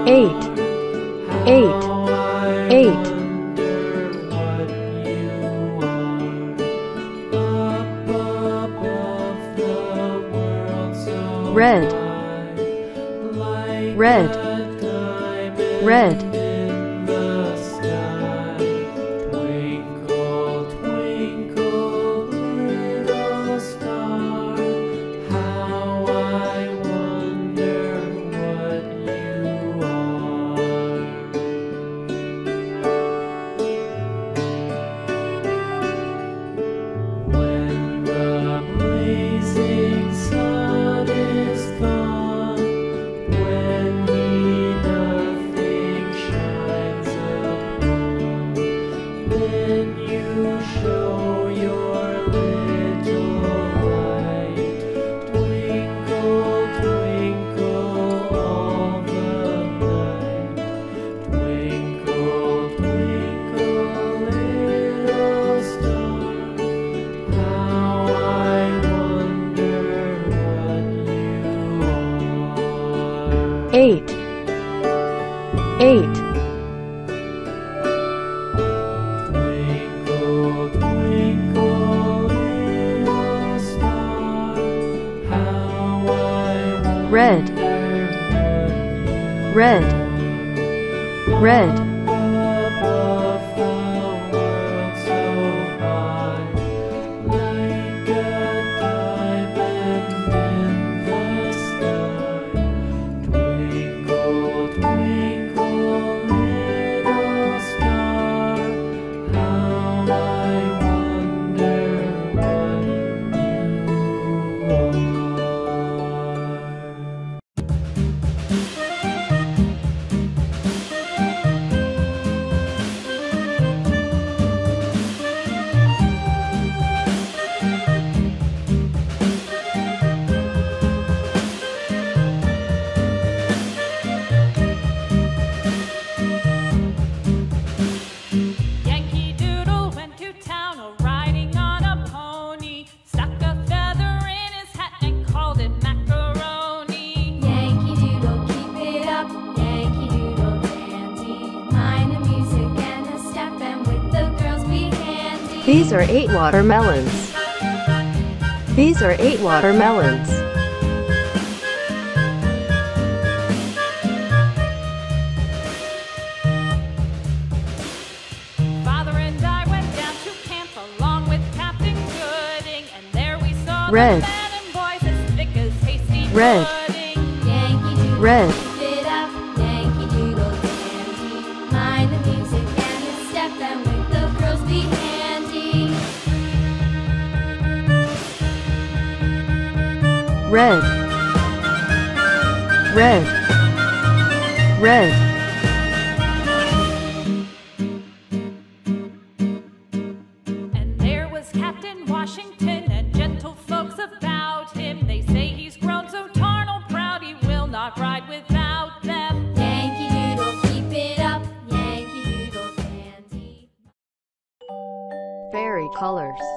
eight, eight, eight. Red, red, red. Eight, eight. Twinkle, twinkle, little star, how I wonder Red, red, red. above the world so high, like a diamond in the sky. Twinkle, twinkle, little star, how I wonder what you are. Yankee Doodle went to town riding on a pony, stuck a feather in his hat and called it macaroni. Yankee Doodle, keep it up, Yankee Doodle dandy. Mind the music and the step, and with the girls be handy. These are 8 watermelons. These are 8 watermelons. Father and I went down to camp along with Captain Gooding, and there we saw Red, the men and boys as thick as hasty red, pudding. Yankee Doodle, red. keep it up, Yankee Doodle dandy. Mind the music and the step, and with the girls be handy. Red, red, red. And there was Captain Washington and gentle folks about him. They say he's grown so tarnal proud he will not ride without them. Yankee Doodle, keep it up, Yankee Doodle dandy. Fairy colors.